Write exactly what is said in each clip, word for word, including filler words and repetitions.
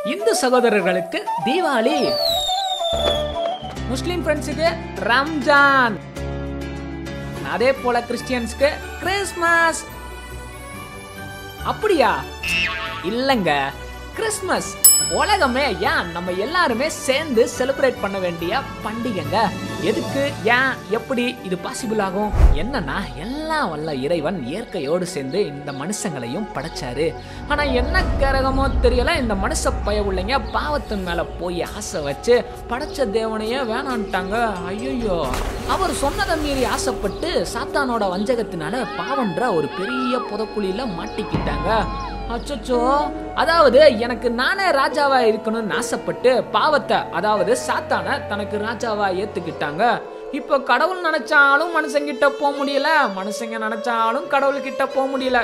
இந்து சகோதரர்களுக்கு தீபாவளி, முஸ்லிம் ஃப்ரெண்ட்ஸுக்கு ரம்ஜான், அதே போல கிறிஸ்டியன்ஸ்க்கு கிறிஸ்மஸ். அப்படியா? இல்லங்க, கிறிஸ்மஸ் உலகமே ஏன் நம்ம எல்லாருமே சேர்ந்து செலிப்ரேட் பண்ண வேண்டிய பண்டிகைங்க. எதுக்கு, ஏன், எப்படி இது பாசிபிள் ஆகும்? என்னன்னா, எல்லாம் வல்ல இறைவன் இயற்கையோடு சேர்ந்து இந்த மனுஷங்களையும் படைச்சாரு. ஆனா என்ன கரகமோ தெரியல, இந்த மனுஷ பய உள்ளங்க பாவத்தின் மேல போய் ஆசை வச்சு படைச்ச தேவனையே வேணான்ட்டாங்க. ஐயோ, அவர் சொன்னதை மீறி ஆசைப்பட்டு சாத்தானோட வஞ்சகத்தினால பாவன்ற ஒரு பெரிய புதக்குழியில மாட்டிக்கிட்டாங்க. அச்சோ, அதாவது எனக்கு நானே ராஜாவா இருக்கணும்னு ஆசைப்பட்டு பாவத்தை, அதாவது சாத்தான தனக்கு ராஜாவா ஏத்துக்கிட்டாங்க. இப்ப கடவுள் நினைச்சாலும் மனுஷங்கிட்ட போக முடியல, மனுஷங்க நினைச்சாலும் கடவுள் கிட்ட போக முடியல.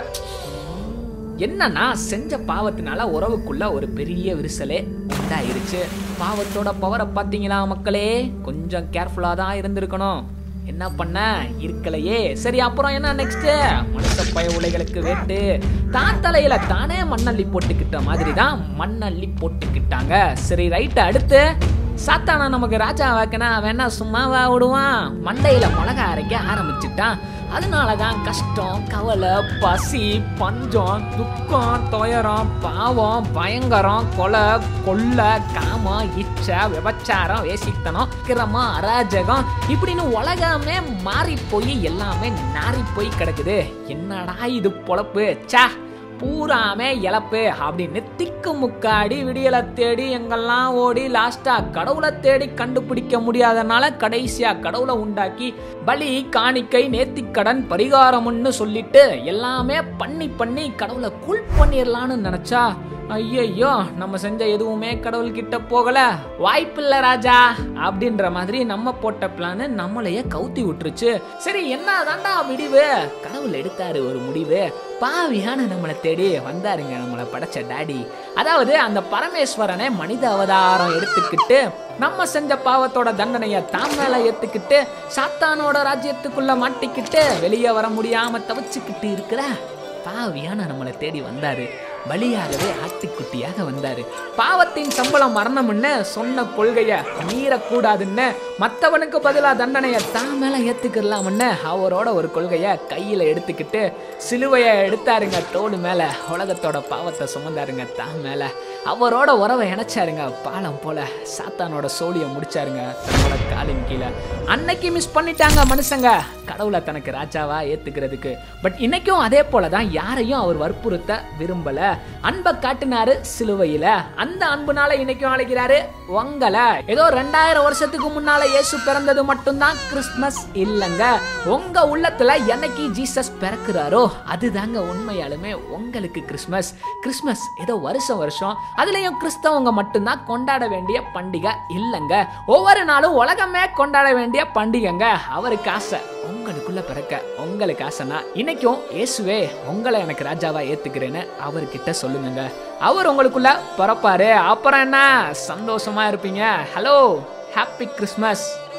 என்னன்னா, செஞ்ச பாவத்தினால உறவுக்குள்ள ஒரு பெரிய விரிசலே உண்டாயிருச்சு. பாவத்தோட பவரை பாத்தீங்களா மக்களே? கொஞ்சம் கேர்ஃபுல்லா தான் இருந்திருக்கணும். என்ன பண்ண இருக்கலையே. சரி, அப்புறம் என்ன நெக்ஸ்ட்? மனுஷ பய உலைகளுக்கு வேட்டு தான் தலையில தானே மண்ணள்ளி போட்டுக்கிட்ட மாதிரி தான் மண்ணள்ளி போட்டுக்கிட்டாங்க. சரி, ரைட். அடுத்து சாத்தானா நமக்கு ராஜா வாக்கினா வேணா சும்மாவா விடுவான்? மண்டையில மிளகா அரைக்க ஆரம்பிச்சுட்டான். அதனாலதான் கஷ்டம், கவலை, பசி, பஞ்சம், துக்கம், துயரம், பாவம், பயங்கரம், கொலை, கொள்ளை, காமம், இச்சை, விபச்சாரம், வேசித்தனம், கிரமம், அராஜகம், இப்படின்னு உலகமே மாறி போய் எல்லாமே நாரி போய் கிடக்குது. என்னடா இது பொழப்பு, சா பூராமே இழப்பு அப்படின்னு திக்கு முக்காடி விடியலை தேடி எங்கெல்லாம் ஓடி லாஸ்டா கடவுளை தேடி கண்டுபிடிக்க முடியாதனால கடைசியா கடவுளை உண்டாக்கி பலி, காணிக்கை, நேர்த்திக்கடன், பரிகாரம்னு சொல்லிட்டு எல்லாமே பண்ணி பண்ணி கடவுளை கூல் பண்ணிடலான்னு நினைச்சா, ஐயோ, நம்ம செஞ்ச எதுவுமே கடவுள் கிட்ட போகல, வாய்ப்பில்லை ராஜா அப்படின்ற மாதிரி நம்ம போட்ட பிளான் நம்மளையே கவுத்தி விட்டுருச்சு. சரி, என்ன தாண்டா விடிவு? கடவுள் எடுத்தாரு ஒரு முடிவு. பாவியான நம்மளை தேடி வந்தாருங்க நம்மளை படைச்ச டாடி. அதாவது அந்த பரமேஸ்வரனை மனித அவதாரம் எடுத்துக்கிட்டு நம்ம செஞ்ச பாவத்தோட தண்டனையை தான் மேல ஏத்துக்கிட்டு சாத்தானோட ராஜ்யத்துக்குள்ள மாட்டிக்கிட்டு வெளியே வர முடியாம தவிச்சுக்கிட்டு இருக்கிற பாவியான நம்மளை தேடி வந்தாரு. பலியாகவே ஆட்டுக்குட்டியாக வந்தாரு. பாவத்தின் சம்பளம் மரணம்னு சொன்ன கொள்கைய மீறக்கூடாதுன்னு, மற்றவனுக்கு பதிலா தண்டனையை தான் மேல ஏத்துக்கலாம்னு அவரோட ஒரு கொள்கைய கையில எடுத்துக்கிட்டு சிலுவைய எடுத்தாருங்க தோடு மேல. உலகத்தோட பாவத்தை சுமந்தாருங்க தான் மேல. அவரோட உறவை இணைச்சாருங்க பாலம் போல. சாத்தானோட சோழிய முடிச்சாருங்க தன்னோட காலின் கீழே. அன்னைக்கு மிஸ் பண்ணிட்டாங்க மனுஷங்க கடவுளை தனக்கு ராஜாவா ஏத்துக்கிறதுக்கு. பட் இன்னைக்கும் அதே போலதான், யாரையும் அவர் வற்புறுத்த விரும்பல. அன்பை காட்டினாரு சிலுவையில. அந்த அன்புனால இன்னைக்கும் அழைக்கிறாரு உங்களை. ஏதோ ரெண்டாயிரம் வருஷத்துக்கு முன்னால இயேசு பிறந்தது மட்டும்தான் கிறிஸ்மஸ் இல்லங்க. உங்க உள்ளத்துல என்னைக்கு ஜீசஸ் பிறக்குறாரோ அதுதாங்க உண்மையாலுமே உங்களுக்கு கிறிஸ்மஸ். கிறிஸ்மஸ் ஏதோ வருஷம் வருஷம் அதுலயும் கிறிஸ்தவங்க மட்டும்தான் கொண்டாட வேண்டிய பண்டிகை இல்லங்க. ஒவ்வொரு நாளும் உலகமே கொண்டாட வேண்டிய பண்டிகைங்க. அவருக்கு ஆசை உங்களுக்குள்ள பிறக்க. உங்களுக்கு ஆசைனா இன்னைக்கும் இயேசுவே உங்களை எனக்கு ராஜாவா ஏத்துக்கிறேன்னு அவர்கிட்ட சொல்லுங்க. அவர் உங்களுக்குள்ள பிறப்பாரு. அப்புறம் என்ன, சந்தோஷமா இருப்பீங்க. Hello, happy Christmas.